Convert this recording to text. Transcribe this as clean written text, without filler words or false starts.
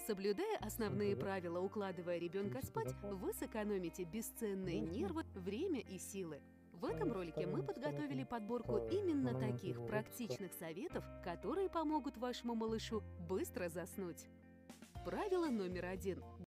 Соблюдая основные правила, укладывая ребенка спать, вы сэкономите бесценные нервы, время и силы. В этом ролике мы подготовили подборку именно таких практичных советов, которые помогут вашему малышу быстро заснуть. Правило номер 1.